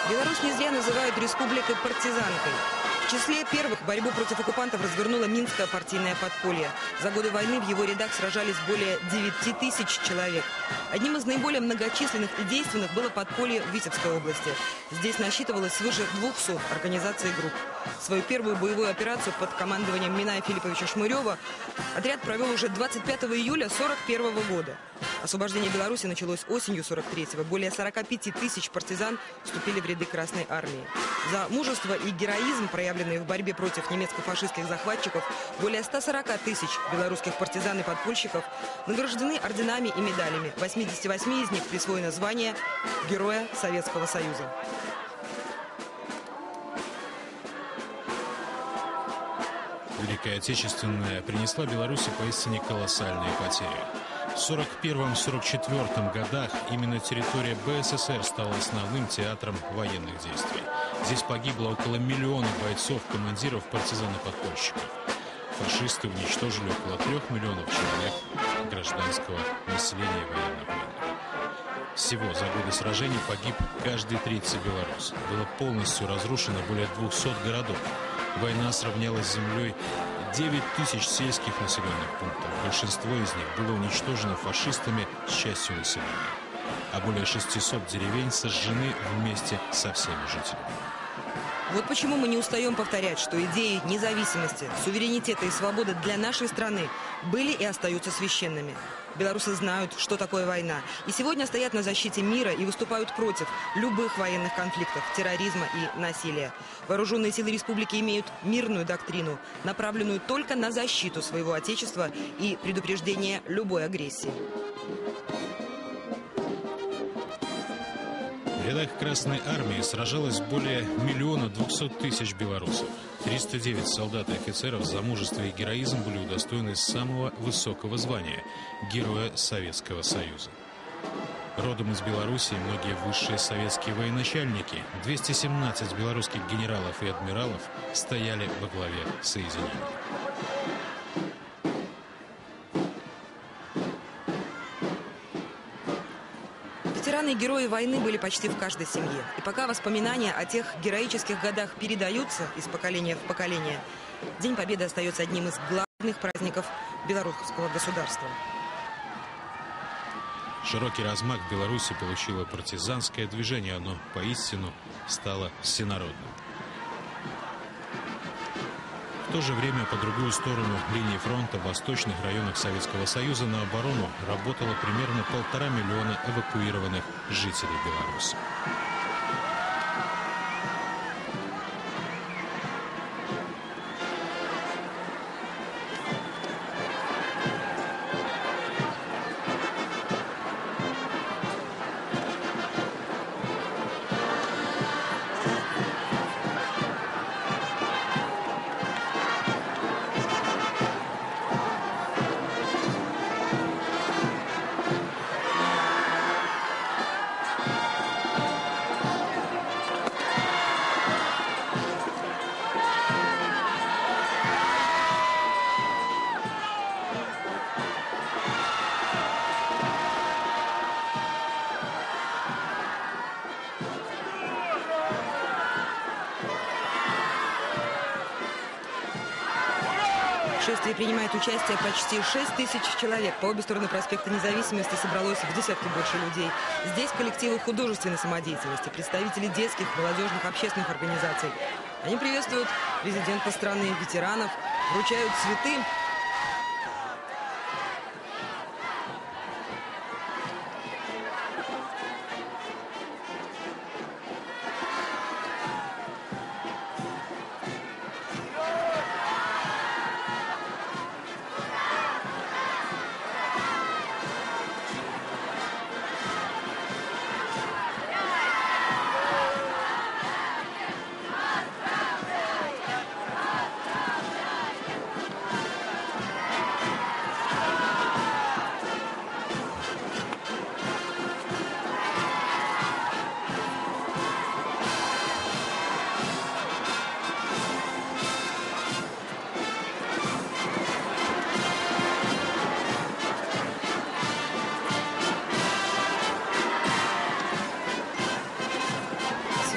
Беларусь не зря называют республикой-партизанкой. В числе первых борьбу против оккупантов развернуло Минское партийное подполье. За годы войны в его рядах сражались более 9 тысяч человек. Одним из наиболее многочисленных и действенных было подполье в Витебской области. Здесь насчитывалось свыше 200 организаций и групп. Свою первую боевую операцию под командованием Миная Филипповича Шмырева отряд провел уже 25 июля 1941 года. Освобождение Беларуси началось осенью 1943-го. Более 45 тысяч партизан вступили в ряды Красной армии. За мужество и героизм, проявленные в борьбе против немецко-фашистских захватчиков, более 140 тысяч белорусских партизан и подпольщиков награждены орденами и медалями. 88 из них присвоено звание Героя Советского Союза. Великая Отечественная принесла Беларуси поистине колоссальные потери. В 1941-1944 годах именно территория БССР стала основным театром военных действий. Здесь погибло около миллиона бойцов, командиров, партизан и подпольщиков. Фашисты уничтожили около 3 миллионов человек гражданского населения военнопленных. Всего за годы сражений погиб каждый третий белорус. Было полностью разрушено более 200 городов. Война сравняла с землей 9 тысяч сельских населенных пунктов. Большинство из них было уничтожено фашистами с частью населения. А более 600 деревень сожжены вместе со всеми жителями. Вот почему мы не устаем повторять, что идеи независимости, суверенитета и свободы для нашей страны были и остаются священными. Белорусы знают, что такое война, и сегодня стоят на защите мира и выступают против любых военных конфликтов, терроризма и насилия. Вооруженные силы республики имеют мирную доктрину, направленную только на защиту своего отечества и предупреждение любой агрессии. В рядах Красной армии сражалось более 1 200 000 белорусов. 309 солдат и офицеров за мужество и героизм были удостоены самого высокого звания – Героя Советского Союза. Родом из Белоруссии многие высшие советские военачальники, 217 белорусских генералов и адмиралов стояли во главе соединения. Ветераны и герои войны были почти в каждой семье. И пока воспоминания о тех героических годах передаются из поколения в поколение, День Победы остается одним из главных праздников белорусского государства. Широкий размах в Беларуси получило партизанское движение. Оно поистину стало всенародным. В то же время по другую сторону линии фронта в восточных районах Советского Союза на оборону работало примерно 1,5 миллиона эвакуированных жителей Беларуси. В шествии принимает участие почти 6 тысяч человек. По обе стороны проспекта Независимости собралось в десятки больше людей. Здесь коллективы художественной самодеятельности, представители детских, молодежных, общественных организаций. Они приветствуют президента страны, ветеранов, вручают цветы.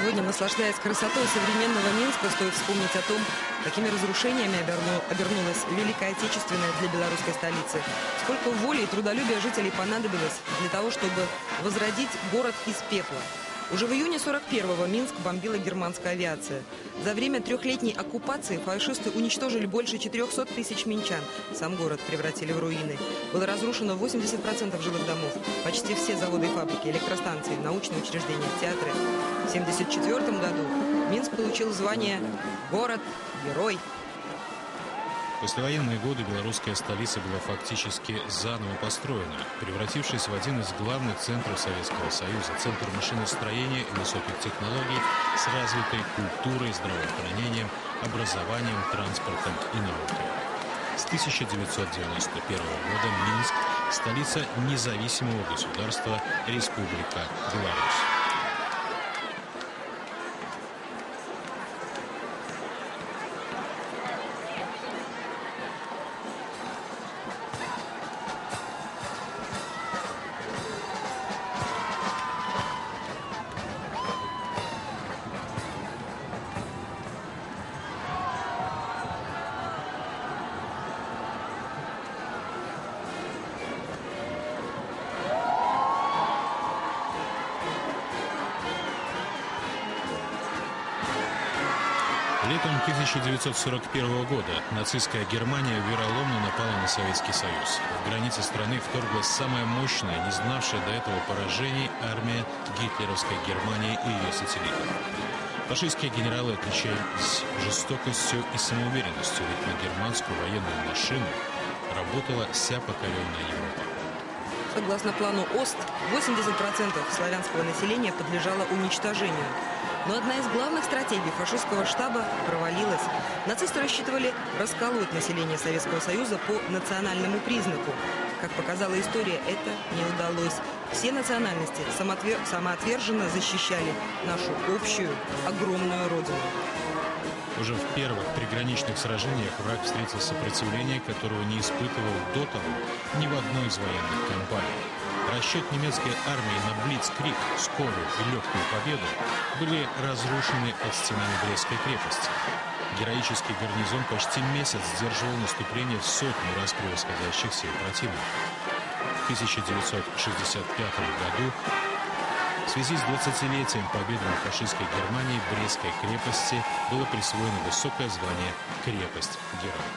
Сегодня, наслаждаясь красотой современного Минска, стоит вспомнить о том, какими разрушениями обернулась Великая Отечественная для белорусской столицы. Сколько воли и трудолюбия жителей понадобилось для того, чтобы возродить город из пепла. Уже в июне 41-го Минск бомбила германская авиация. За время трехлетней оккупации фашисты уничтожили больше 400 тысяч минчан. Сам город превратили в руины. Было разрушено 80% жилых домов, почти все заводы и фабрики, электростанции, научные учреждения, театры. В 1974 году Минск получил звание «Город-герой». В послевоенные годы белорусская столица была фактически заново построена, превратившись в один из главных центров Советского Союза, центр машиностроения и высоких технологий с развитой культурой, здравоохранением, образованием, транспортом и наукой. С 1991 года Минск – столица независимого государства Республика Беларусь. Летом 1941 года нацистская Германия вероломно напала на Советский Союз. В границы страны вторглась самая мощная, не знавшая до этого поражений армия гитлеровской Германии и ее сателлитов. Фашистские генералы отличались жестокостью и самоуверенностью, ведь на германскую военную машину работала вся покоренная Европа. Согласно плану ОСТ, 80% славянского населения подлежало уничтожению. Но одна из главных стратегий фашистского штаба провалилась. Нацисты рассчитывали расколоть население Советского Союза по национальному признаку. Как показала история, это не удалось. Все национальности самоотверженно защищали нашу общую, огромную родину. Уже в первых приграничных сражениях враг встретил сопротивление, которого не испытывал до того ни в одной из военных кампаний. Расчет немецкой армии на блицкриг, скорую и легкую победу были разрушены под стенами Брестской крепости. Героический гарнизон почти месяц сдерживал наступление в сотню раз превосходящих сил противника. В 1965 году в связи с 20-летием победы над фашистской Германией Брестской крепости было присвоено высокое звание «Крепость-герой».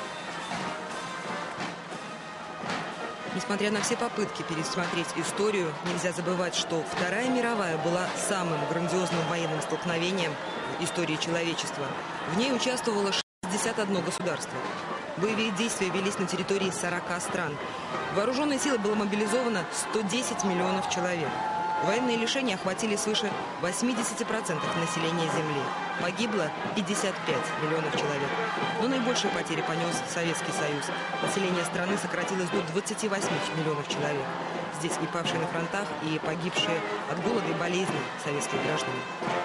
Несмотря на все попытки пересмотреть историю, нельзя забывать, что Вторая мировая была самым грандиозным военным столкновением в истории человечества. В ней участвовало 61 государство. Боевые действия велись на территории 40 стран. В вооруженные силы было мобилизовано 110 миллионов человек. Военные лишения охватили свыше 80% населения Земли. Погибло 55 миллионов человек. Но наибольшие потери понес Советский Союз. Население страны сократилось до 28 миллионов человек. Здесь и павшие на фронтах, и погибшие от голода и болезни советские граждане.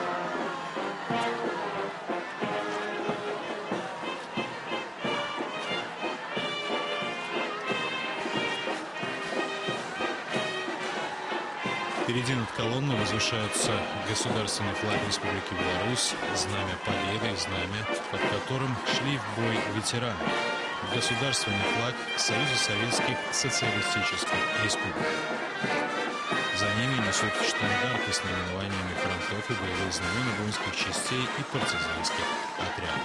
Впереди над колонной возвышаются государственный флаг Республики Беларусь, знамя Победы, знамя, под которым шли в бой ветераны. Государственный флаг Союза Советских Социалистических Республик. За ними несут штандарты с наименованиями фронтов и боевых знамен воинских частей и партизанских отрядов.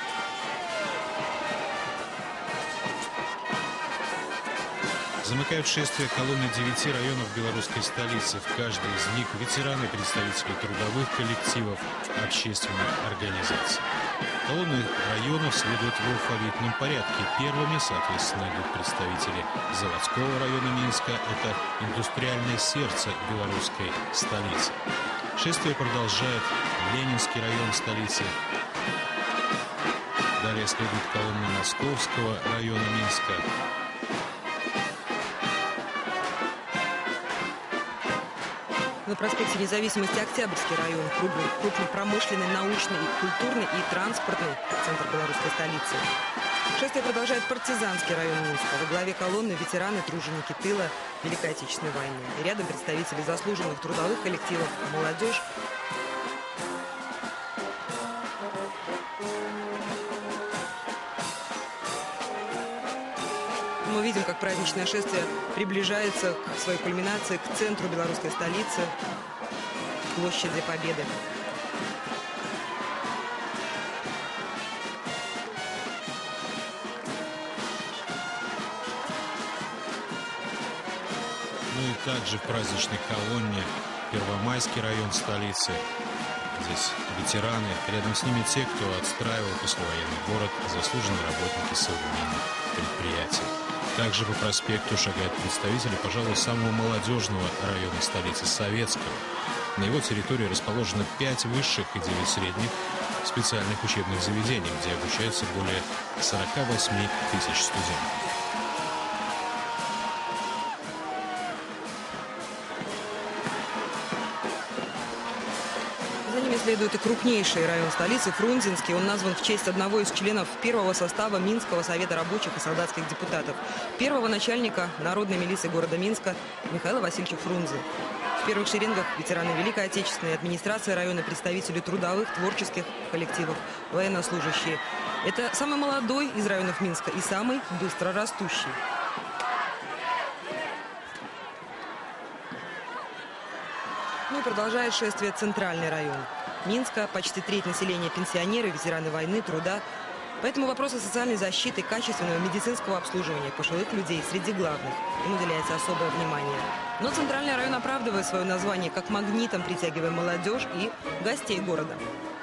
Замыкают шествие колонны 9 районов белорусской столицы. В каждой из них ветераны, представители трудовых коллективов, общественных организаций. Колонны районов следуют в алфавитном порядке. Первыми, соответственно, идут представители заводского района Минска. Это индустриальное сердце белорусской столицы. Шествие продолжает Ленинский район столицы. Далее следует колонна Московского района Минска. На проспекте Независимости Октябрьский район, крупнопромышленный, научный, культурный и транспортный центр белорусской столицы. Шествие продолжает партизанский район Минска. Во главе колонны ветераны, труженики тыла Великой Отечественной войны. И рядом представители заслуженных трудовых коллективов, молодежь. видим, как праздничное шествие приближается к своей кульминации, к центру белорусской столицы, к площади Победы. Ну и также в праздничной колонне Первомайский район столицы. Здесь ветераны, рядом с ними те, кто отстраивал послевоенный город, заслуженные работники современных предприятий. Также по проспекту шагают представители, пожалуй, самого молодежного района столицы Советского. На его территории расположено 5 высших и 9 средних специальных учебных заведений, где обучается более 48 тысяч студентов. За ними следует и крупнейший район столицы Фрунзенский. Он назван в честь одного из членов первого состава Минского совета рабочих и солдатских депутатов, первого начальника народной милиции города Минска Михаила Васильевича Фрунзе. В первых шеренгах ветераны Великой Отечественной, администрации района, представители трудовых, творческих коллективов, военнослужащие. Это самый молодой из районов Минска и самый быстро растущий. Ну и продолжает шествие центральный район Минска. Почти треть населения пенсионеры, ветераны войны, труда. Поэтому вопросы социальной защиты, качественного медицинского обслуживания пожилых людей среди главных. Им уделяется особое внимание. Но центральный район оправдывает свое название как магнитом, притягивая молодежь и гостей города.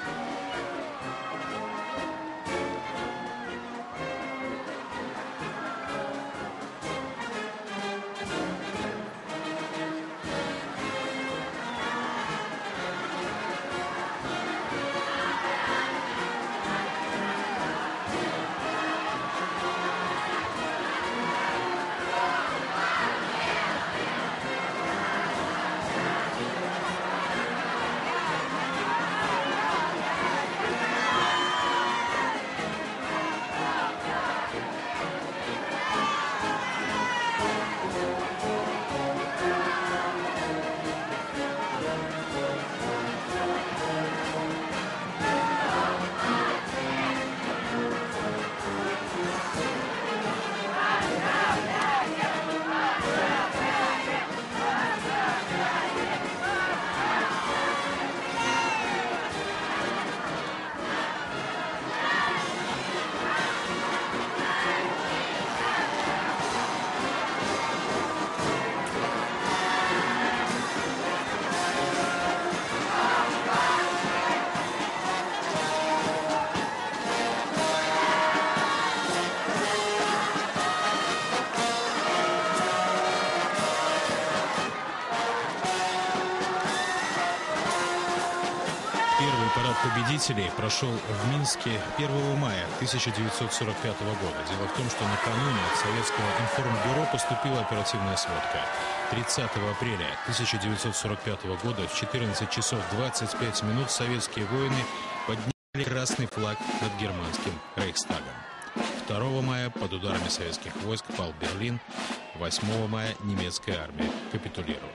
Первый парад победителей прошел в Минске 1 мая 1945 года. Дело в том, что накануне от Советского информбюро поступила оперативная сводка. 30 апреля 1945 года в 14 часов 25 минут советские воины подняли красный флаг над германским Рейхстагом. 2 мая под ударами советских войск пал Берлин. 8 мая немецкая армия капитулировала.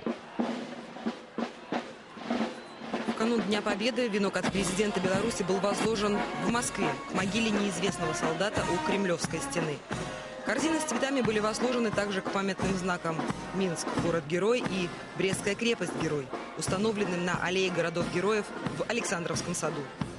В канун Дня Победы венок от президента Беларуси был возложен в Москве к могиле неизвестного солдата у Кремлевской стены. Корзины с цветами были возложены также к памятным знакам Минск, город-герой, и Брестская крепость-герой, установленным на аллее городов-героев в Александровском саду.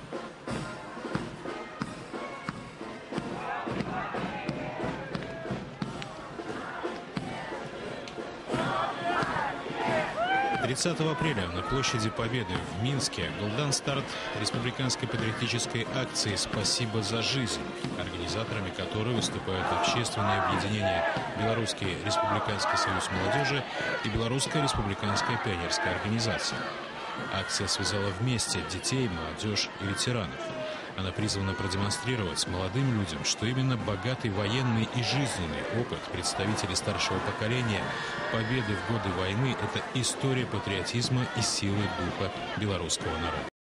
«30 апреля на площади Победы в Минске был дан старт республиканской патриотической акции «Спасибо за жизнь», организаторами которой выступают общественные объединения «Белорусский республиканский союз молодежи» и «Белорусская республиканская пионерская организация». Акция связала вместе детей, молодежь и ветеранов. Она призвана продемонстрировать молодым людям, что именно богатый военный и жизненный опыт представителей старшего поколения, победы в годы войны – это история патриотизма и силы духа белорусского народа.